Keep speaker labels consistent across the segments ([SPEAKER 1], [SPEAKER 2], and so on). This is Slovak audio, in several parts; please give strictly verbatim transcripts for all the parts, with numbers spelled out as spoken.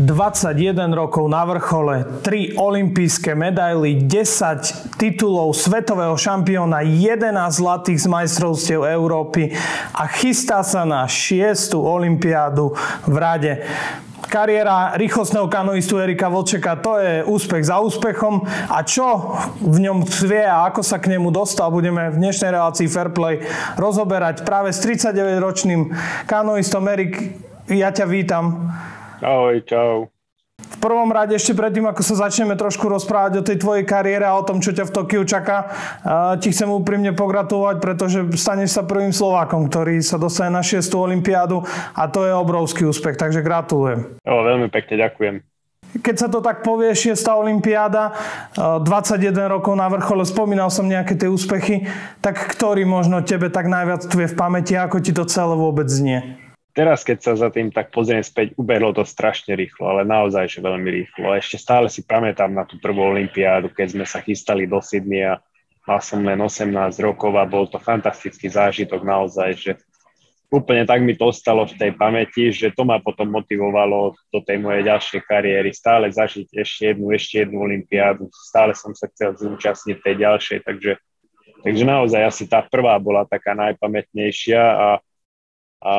[SPEAKER 1] dvadsaťjeden rokov na vrchole, tri olympijské medaily, desať titulov svetového šampióna, jedenásť zlatých z majstrovstiev Európy a chystá sa na šiestu olympiádu v Rade. Kariéra rýchlostného kanoistu Erika Vlčeka, to je úspech za úspechom. A čo v ňom tkvie a ako sa k nemu dostal, budeme v dnešnej relácii Fairplay rozoberať práve s tridsaťdeväťročným kanoistom. Erik, ja ťa vítam.
[SPEAKER 2] Ahoj, čau.
[SPEAKER 1] V prvom rade ešte predtým, ako sa začneme trošku rozprávať o tej tvojej kariére a o tom, čo ťa v Tokiu čaká, ti chcem úprimne pogratulovať, pretože staneš sa prvým Slovákom, ktorý sa dostane na šiestu olympiádu a to je obrovský úspech, takže gratulujem.
[SPEAKER 2] Jo, veľmi pekne ďakujem.
[SPEAKER 1] Keď sa to tak povie, šiesta olympiáda, dvadsaťjeden rokov na vrchole, spomínal som nejaké tie úspechy, tak ktorý možno tebe tak najviac tvie v pamäti, ako ti to celé vôbec znie?
[SPEAKER 2] Teraz, keď sa za tým tak pozriem späť, ubehlo to strašne rýchlo, ale naozaj, že veľmi rýchlo. A ešte stále si pamätám na tú prvú olympiádu, keď sme sa chystali do Sydney a mal som len osemnásť rokov a bol to fantastický zážitok naozaj, že úplne tak mi to ostalo v tej pamäti, že to ma potom motivovalo do tej mojej ďalšej kariéry. Stále zažiť ešte jednu, ešte jednu olympiádu. Stále som sa chcel zúčastniť tej ďalšej, takže, takže naozaj asi tá prvá bola taká najpamätnejšia a, a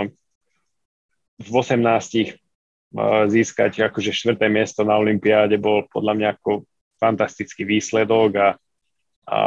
[SPEAKER 2] v osemnástich získať akože štvrté miesto na olympiáde bol podľa mňa ako fantastický výsledok a, a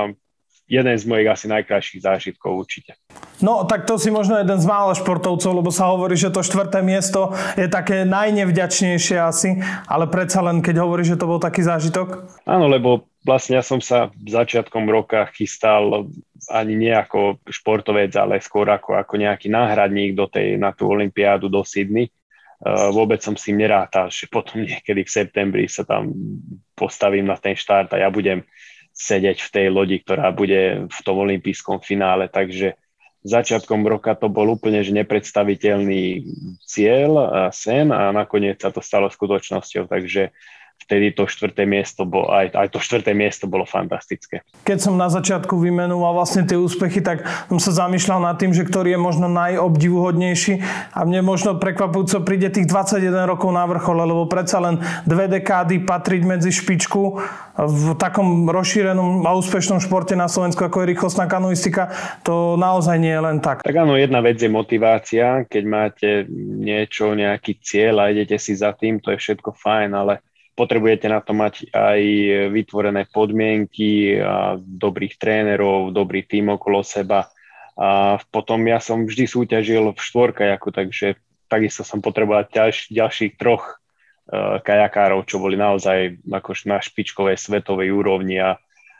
[SPEAKER 2] jeden z mojich asi najkrajších zážitkov určite.
[SPEAKER 1] No, tak to si možno jeden z mála športovcov, lebo sa hovorí, že to štvrté miesto je také najnevďačnejšie asi, ale predsa len, keď hovorí, že to bol taký zážitok?
[SPEAKER 2] Áno, lebo vlastne ja som sa v začiatkom roka chystal ani nie ako športovec, ale skôr ako, ako nejaký náhradník do tej, na tú olympiádu do Sydney. Uh, vôbec som si nerátal, že potom niekedy v septembri sa tam postavím na ten štart a ja budem sedieť v tej lodi, ktorá bude v tom olympijskom finále. Takže začiatkom roka to bol úplne že nepredstaviteľný cieľ a sen a nakoniec sa to stalo skutočnosťou. Takže vtedy to štvrté miesto bolo, aj, aj to štvrté miesto bolo fantastické.
[SPEAKER 1] Keď som na začiatku vymenoval vlastne tie úspechy, tak som sa zamýšľal nad tým, že ktorý je možno najobdivuhodnejší a mne možno prekvapujúco príde tých dvadsaťjeden rokov na vrchole, lebo predsa len dve dekády patriť medzi špičku v takom rozšírenom a úspešnom športe na Slovensku, ako je rýchlostná kanoistika, to naozaj nie je len tak.
[SPEAKER 2] Tak áno, jedna vec je motivácia, keď máte niečo, nejaký cieľ a idete si za tým, to je všetko fajn, ale potrebujete na to mať aj vytvorené podmienky, a dobrých trénerov, dobrý tím okolo seba. A potom ja som vždy súťažil v štvorkajaku, takže takisto som potreboval ďalš, ďalších troch uh, kajakárov, čo boli naozaj akož na špičkovej svetovej úrovni. A,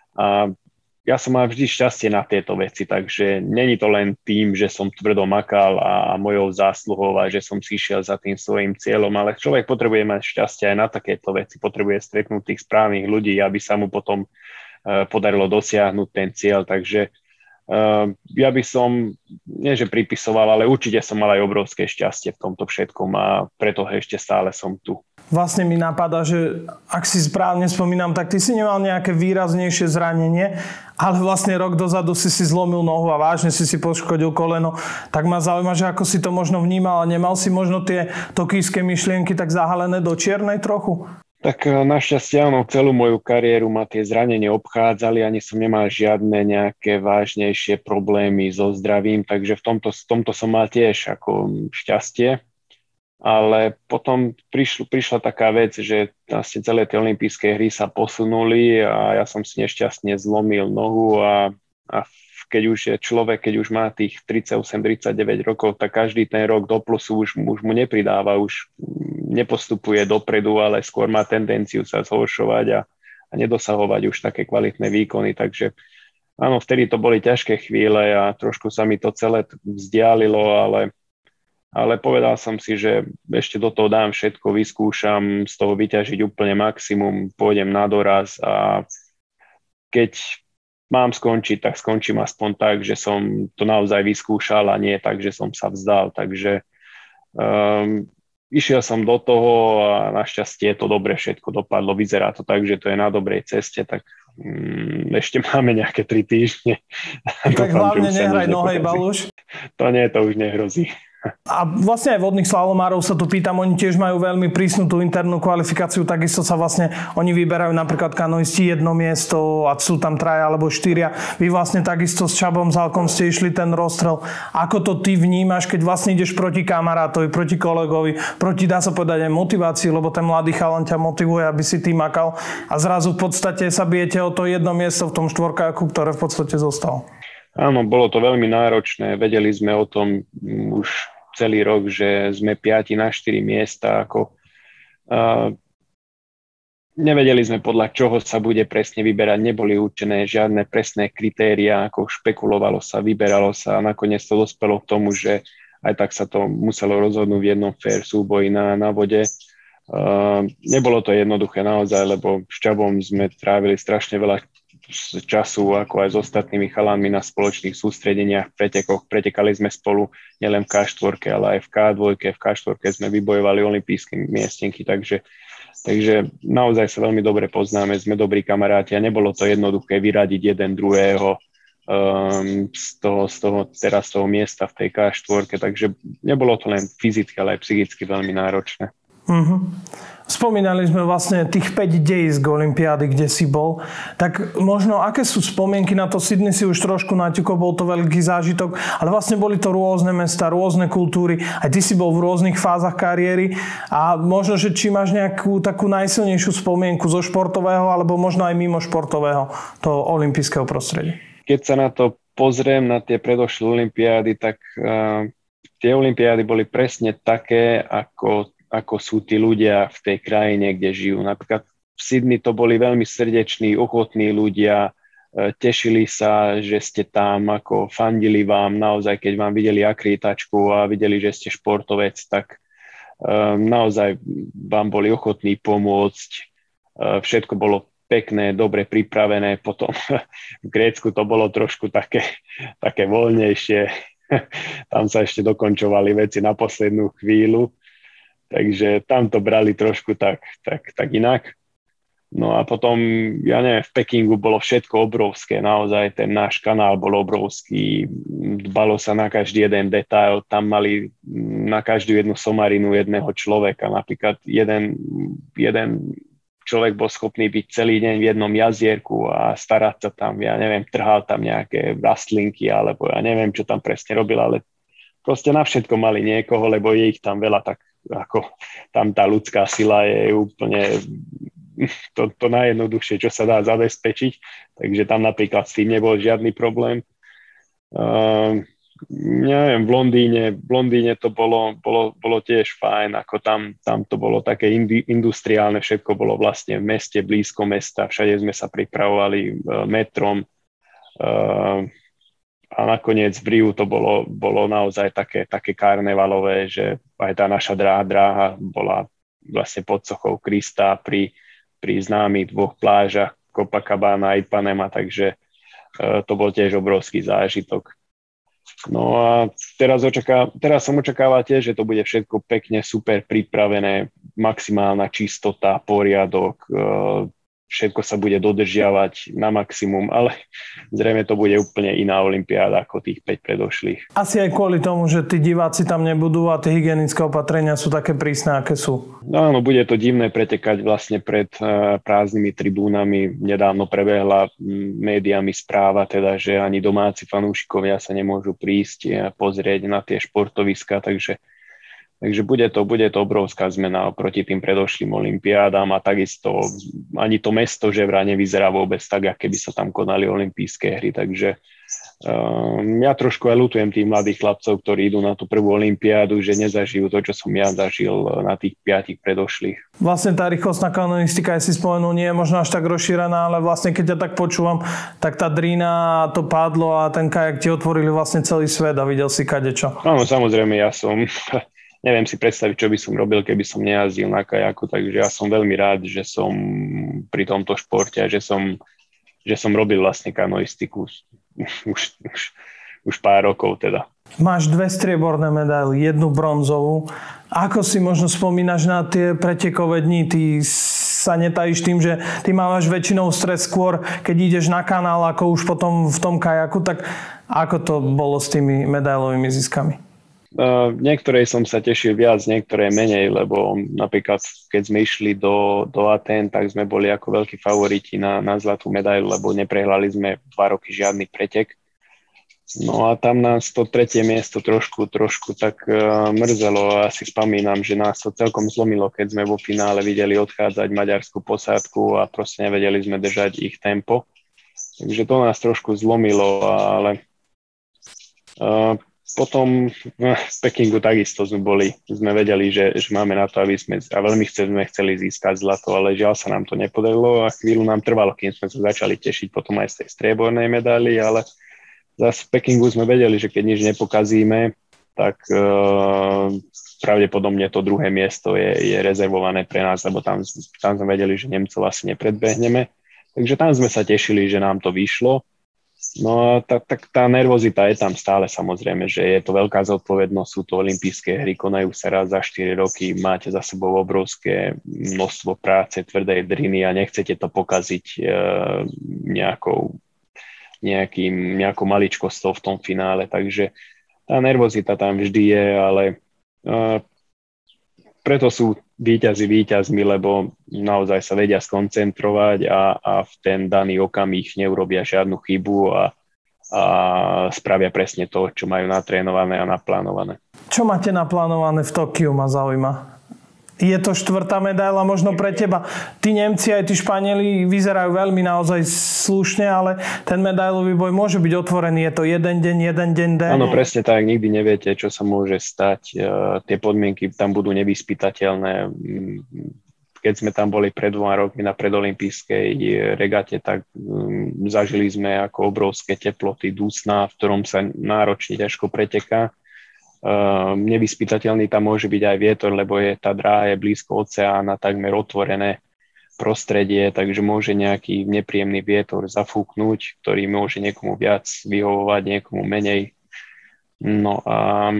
[SPEAKER 2] a ja som mal vždy šťastie na tieto veci, takže není to len tým, že som tvrdo makal a, a mojou zásluhou a že som si šiel za tým svojím cieľom, ale človek potrebuje mať šťastie aj na takéto veci, potrebuje stretnúť tých správnych ľudí, aby sa mu potom uh, podarilo dosiahnuť ten cieľ, takže uh, ja by som, nie že pripisoval, ale určite som mal aj obrovské šťastie v tomto všetkom a preto ešte stále som tu.
[SPEAKER 1] Vlastne mi napadá, že ak si správne spomínam, tak ty si nemal nejaké výraznejšie zranenie, ale vlastne rok dozadu si si zlomil nohu a vážne si si poškodil koleno. Tak ma zaujíma, že ako si to možno vnímal a nemal si možno tie tokijské myšlienky tak zahalené do čiernej trochu?
[SPEAKER 2] Tak našťastie áno, celú moju kariéru ma tie zranenia obchádzali, ani som nemal žiadne nejaké vážnejšie problémy so zdravím, takže v tomto, v tomto som mal tiež ako šťastie. Ale potom prišlo, prišla taká vec, že vlastne celé tie olympijské hry sa posunuli a ja som si nešťastne zlomil nohu a, a keď už je človek, keď už má tých tridsaťosem tridsaťdeväť rokov, tak každý ten rok do plusu už, už mu nepridáva, už nepostupuje dopredu, ale skôr má tendenciu sa zhoršovať a, a nedosahovať už také kvalitné výkony. Takže áno, vtedy to boli ťažké chvíle a trošku sa mi to celé vzdialilo, ale Ale povedal som si, že ešte do toho dám všetko, vyskúšam z toho vyťažiť úplne maximum, pôjdem na doraz a keď mám skončiť, tak skončím aspoň tak, že som to naozaj vyskúšal a nie tak, že som sa vzdal. Takže um, išiel som do toho a našťastie to dobre všetko dopadlo. Vyzerá to tak, že to je na dobrej ceste, tak um, ešte máme nejaké tri týždne.
[SPEAKER 1] Tak hlavne nehraj nohej, Baluš.
[SPEAKER 2] To nie, to už nehrozí.
[SPEAKER 1] A vlastne aj vodných slalomárov sa tu pýtam, oni tiež majú veľmi prísnu tú internú kvalifikáciu, takisto sa vlastne oni vyberajú napríklad kanoisti jedno miesto a sú tam traja alebo štyria. Vy vlastne takisto s Čabom Zálkom ste išli ten rozstrel. Ako to ty vnímaš, keď vlastne ideš proti kamarátovi, proti kolegovi, proti, dá sa povedať, aj motivácii, lebo ten mladý chalan ťa motivuje, aby si ty makal a zrazu v podstate sa bijete o to jedno miesto v tom štvorkáku, ktoré v podstate zostalo.
[SPEAKER 2] Áno, bolo to veľmi náročné. Vedeli sme o tom už celý rok, že sme piati na štyri miesta. Ako, uh, nevedeli sme, podľa čoho sa bude presne vyberať. Neboli určené žiadne presné kritériá, ako špekulovalo sa, vyberalo sa a nakoniec to dospelo k tomu, že aj tak sa to muselo rozhodnúť v jednom fair súboji na, na vode. Uh, nebolo to jednoduché naozaj, lebo s Čabom sme trávili strašne veľa času, ako aj s ostatnými chalanmi na spoločných sústredeniach, pretekoch. Pretekali sme spolu nielen v ká štyri, ale aj v ká dva. V ká štyri sme vybojovali olympijské miestenky, takže, takže naozaj sa veľmi dobre poznáme, sme dobrí kamaráti a nebolo to jednoduché vyradiť jeden druhého um, z, toho, z toho, teraz z toho miesta v tej ká štyri, takže nebolo to len fyzicky, ale aj psychicky veľmi náročné.
[SPEAKER 1] Mm-hmm. Spomínali sme vlastne tých päť dejsk olympiády, kde si bol. Tak možno, aké sú spomienky na to? Sydney si už trošku naťukol, bol to veľký zážitok, ale vlastne boli to rôzne mesta, rôzne kultúry. Aj ty si bol v rôznych fázach kariéry a možno, že či máš nejakú takú najsilnejšiu spomienku zo športového alebo možno aj mimo športového toho olympijského prostredia.
[SPEAKER 2] Keď sa na to pozriem, na tie predošlé olympiády, tak uh, tie olympiády boli presne také, ako ako sú tí ľudia v tej krajine, kde žijú. Napríklad v Sydney to boli veľmi srdeční, ochotní ľudia, tešili sa, že ste tam, ako fandili vám, naozaj, keď vám videli akreditačku a videli, že ste športovec, tak um, naozaj vám boli ochotní pomôcť. Uh, všetko bolo pekné, dobre pripravené. Potom v Grécku to bolo trošku také, také voľnejšie. Tam sa ešte dokončovali veci na poslednú chvíľu. Takže tam to brali trošku tak, tak, tak inak. No a potom, ja neviem, v Pekingu bolo všetko obrovské, naozaj ten náš kanál bol obrovský, dbalo sa na každý jeden detail, tam mali na každú jednu somarinu jedného človeka, napríklad jeden, jeden človek bol schopný byť celý deň v jednom jazierku a starať sa tam, ja neviem, trhal tam nejaké rastlinky, alebo ja neviem, čo tam presne robil, ale proste na všetko mali niekoho, lebo je ich tam veľa, tak ako tam tá ľudská sila je úplne to, to najjednoduchšie, čo sa dá zabezpečiť. Takže tam napríklad s tým nebol žiadny problém. Uh, neviem, v Londýne, v Londýne to bolo, bolo, bolo tiež fajn, ako tam, tam to bolo také indi, industriálne, všetko bolo vlastne v meste, blízko mesta, všade sme sa pripravovali uh, metrom. Uh, A nakoniec v Riu to bolo, bolo naozaj také, také karnevalové, že aj tá naša dráha, dráha bola vlastne pod sochou Krista pri, pri známych dvoch plážach Copacabana a Ipanema, takže e, to bol tiež obrovský zážitok. No a teraz, očaká, teraz som očakával tiež, že to bude všetko pekne, super pripravené, maximálna čistota, poriadok, e, všetko sa bude dodržiavať na maximum, ale zrejme to bude úplne iná olympiáda ako tých päť predošlých.
[SPEAKER 1] Asi aj kvôli tomu, že tí diváci tam nebudú a tie hygienické opatrenia sú také prísne, aké sú.
[SPEAKER 2] No áno, bude to divné pretekať vlastne pred uh, prázdnymi tribúnami. Nedávno prebehla m, médiami správa, teda, že ani domáci fanúšikovia sa nemôžu prísť a pozrieť na tie športoviská, takže Takže bude to, bude to obrovská zmena oproti tým predošlým olympiádám a takisto ani to mesto Ževra nevyzerá vôbec tak, ako keby sa tam konali olympijské hry. Takže um, ja trošku aj ľutujem tých mladých chlapcov, ktorí idú na tú prvú olympiádu, že nezažijú to, čo som ja zažil na tých piatich predošlých.
[SPEAKER 1] Vlastne tá rýchlostná kanonistika, aj si spomenul, nie je možno až tak rozšírená, ale vlastne keď ja tak počúvam, tak tá drína, to pádlo a ten kajak ti otvorili vlastne celý svet a videl si kadečo.
[SPEAKER 2] Áno, samozrejme, ja som... Neviem si predstaviť, čo by som robil, keby som nejazdil na kajaku, takže ja som veľmi rád, že som pri tomto športe a že som, že som robil vlastne kanoistiku už, už, už pár rokov teda.
[SPEAKER 1] Máš dve strieborné medaily, jednu bronzovú. Ako si možno spomínaš na tie pretekové dni? Ty sa netajíš tým, že ty máš väčšinou stres skôr, keď ideš na kanál, ako už potom v tom kajaku, tak ako to bolo s tými medailovými ziskami?
[SPEAKER 2] uh, niektorej som sa tešil viac, niektoré menej, lebo napríklad keď sme išli do, do Atén, tak sme boli ako veľkí favoriti na, na zlatú medailu, lebo neprehrali sme dva roky žiadny pretek. No a tam nás to tretie miesto trošku, trošku tak uh, mrzelo a si spomínam, že nás to celkom zlomilo, keď sme vo finále videli odchádzať maďarskú posádku a proste nevedeli sme držať ich tempo. Takže to nás trošku zlomilo, ale uh, potom uh, v Pekingu takisto sme boli, sme vedeli, že, že máme na to, aby sme, a veľmi sme chceli získať zlato, ale žiaľ sa nám to nepodarilo a chvíľu nám trvalo, kým sme sa začali tešiť potom aj z tej striebornej medaily, ale zase v Pekingu sme vedeli, že keď nič nepokazíme, tak uh, pravdepodobne to druhé miesto je, je rezervované pre nás, lebo tam, tam sme vedeli, že Nemcov asi nepredbehneme. Takže tam sme sa tešili, že nám to vyšlo. No a tá, tá, tá nervozita je tam stále samozrejme, že je to veľká zodpovednosť, sú to olympijské hry, konajú sa raz za štyri roky, máte za sebou obrovské množstvo práce, tvrdej driny a nechcete to pokaziť uh, nejakou Nejakým, nejakou maličkostou v tom finále, takže tá nervozita tam vždy je, ale uh, preto sú víťazi víťazmi, lebo naozaj sa vedia skoncentrovať a, a v ten daný okamih neurobia žiadnu chybu a, a spravia presne to, čo majú natrénované a naplánované.
[SPEAKER 1] Čo máte naplánované v Tokiu, ma zaujíma? Je to štvrtá medaila možno pre teba? Tí Nemci aj tí Španieli vyzerajú veľmi naozaj slušne, ale ten medailový boj môže byť otvorený. Je to jeden deň, jeden deň deň.
[SPEAKER 2] Áno, presne tak. Nikdy neviete, čo sa môže stať. Tie podmienky tam budú nevyspytateľné. Keď sme tam boli pred dvoma rokmi na predolympijskej regate, tak zažili sme ako obrovské teploty dusna, v ktorom sa náročne ťažko preteká. Uh, nevyspytateľný tam môže byť aj vietor, lebo je tá dráha je blízko oceána, takmer otvorené prostredie, takže môže nejaký nepríjemný vietor zafúknuť, ktorý môže niekomu viac vyhovovať, niekomu menej. No a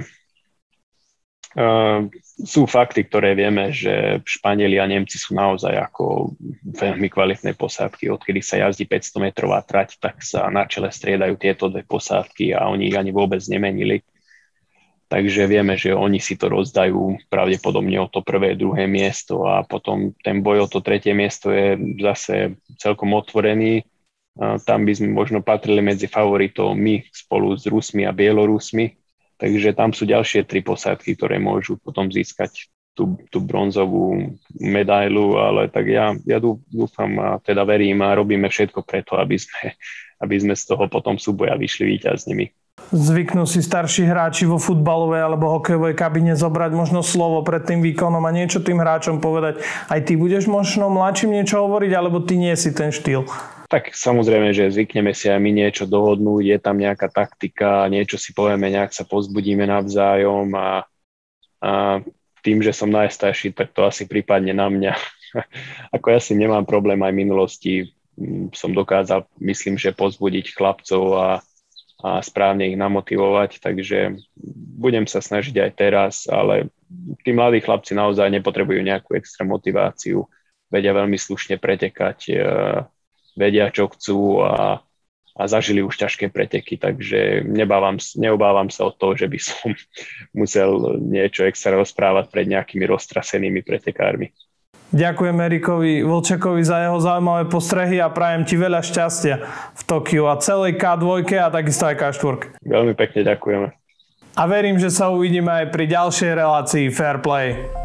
[SPEAKER 2] uh, sú fakty, ktoré vieme, že Španieli a Nemci sú naozaj ako veľmi kvalitné posádky. Odkedy sa jazdí päťstometrová trať, tak sa na čele striedajú tieto dve posádky a oni ich ani vôbec nemenili. Takže vieme, že oni si to rozdajú pravdepodobne o to prvé, druhé miesto a potom ten boj o to tretie miesto je zase celkom otvorený. Tam by sme možno patrili medzi favoritov my spolu s Rusmi a Bielorusmi. Takže tam sú ďalšie tri posádky, ktoré môžu potom získať tú, tú bronzovú medailu, ale tak ja, ja dúfam a teda verím a robíme všetko preto, aby sme, aby sme z toho potom súboja vyšli víťaznými.
[SPEAKER 1] Zvyknú si starší hráči vo futbalovej alebo hokejovej kabine zobrať možno slovo pred tým výkonom a niečo tým hráčom povedať. Aj ty budeš možno mladším niečo hovoriť, alebo ty nie si ten štýl?
[SPEAKER 2] Tak samozrejme, že zvykneme si aj my niečo dohodnúť, je tam nejaká taktika, niečo si povieme, nejak sa povzbudíme navzájom a, a tým, že som najstarší, tak to asi prípadne na mňa. Ako ja si nemám problém, aj v minulosti som dokázal, myslím, že povzbudiť chlapcov a a správne ich namotivovať, takže budem sa snažiť aj teraz, ale tí mladí chlapci naozaj nepotrebujú nejakú extra motiváciu, vedia veľmi slušne pretekať, vedia, čo chcú a, a zažili už ťažké preteky, takže nebávam, neobávam sa od toho, že by som musel niečo extra rozprávať pred nejakými roztrasenými pretekármi.
[SPEAKER 1] Ďakujem Erikovi Vlčekovi za jeho zaujímavé postrehy a prajem ti veľa šťastia v Tokiu a celej ká dva a takisto aj ká štyri.
[SPEAKER 2] Veľmi pekne ďakujeme.
[SPEAKER 1] A verím, že sa uvidíme aj pri ďalšej relácii Fair Play.